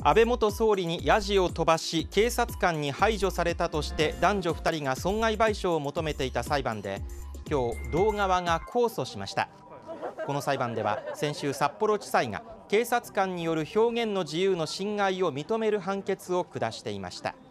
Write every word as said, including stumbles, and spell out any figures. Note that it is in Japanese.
安倍元総理にヤジを飛ばし警察官に排除されたとして男女ふたりが損害賠償を求めていた裁判で、今日道側が控訴しました。この裁判では先週、札幌地裁が警察官による表現の自由の侵害を認める判決を下していました。